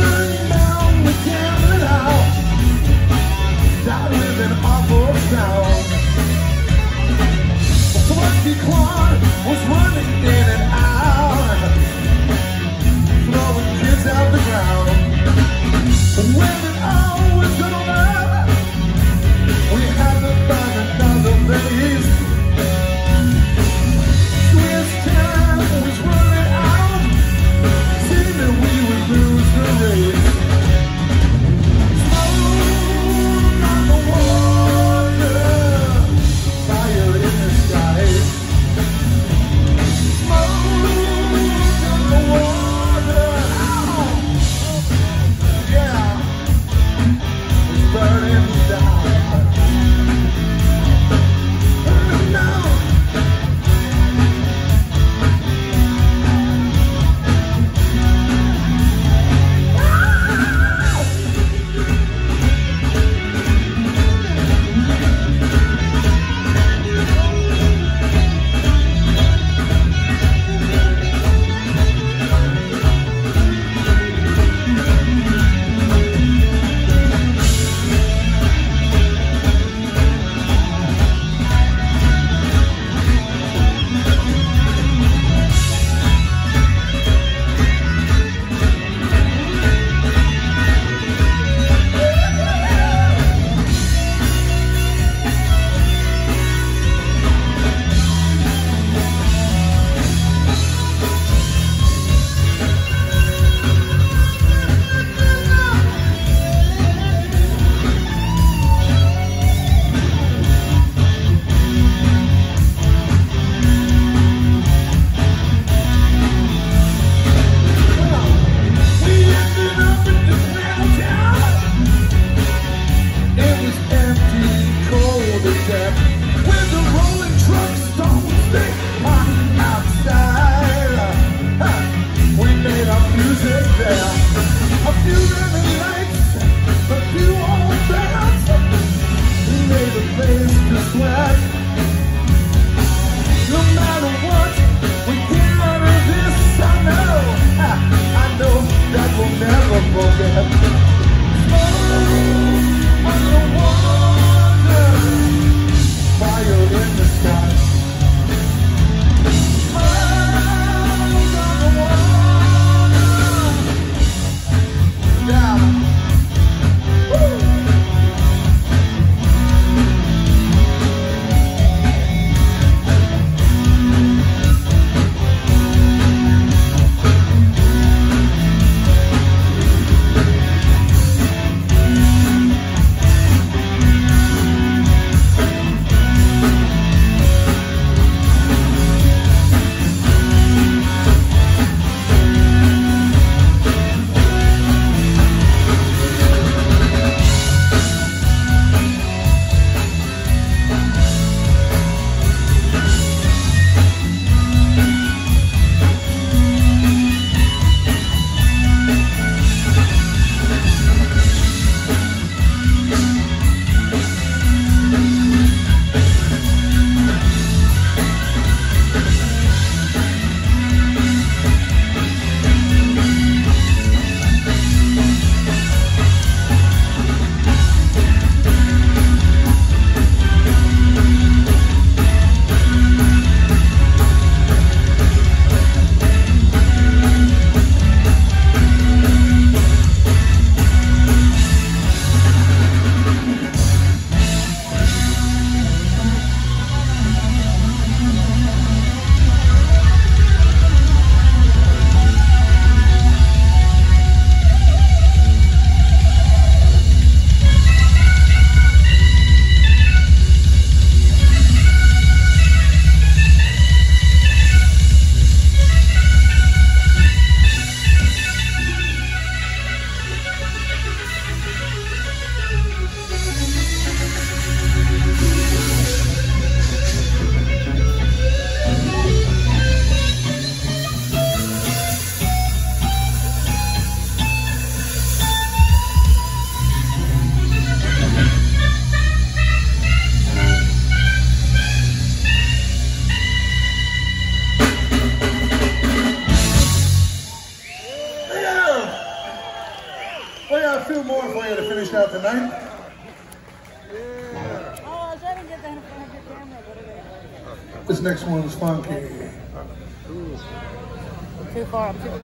burned down the gambling house. Died with an awful sound. Funky Claude was running in and out, throwing kids out the ground. When it all was over, we had to find another place. Swiss time was running out, seeming we would lose the race. Smoke on the water, fire in the sky. Smoke on the water, yeah, it's burning down. Burning down. We got a few more for you to finish out tonight. Oh, I didn't get that in front of your camera, but it is. This next one's funky. Too far. I'm too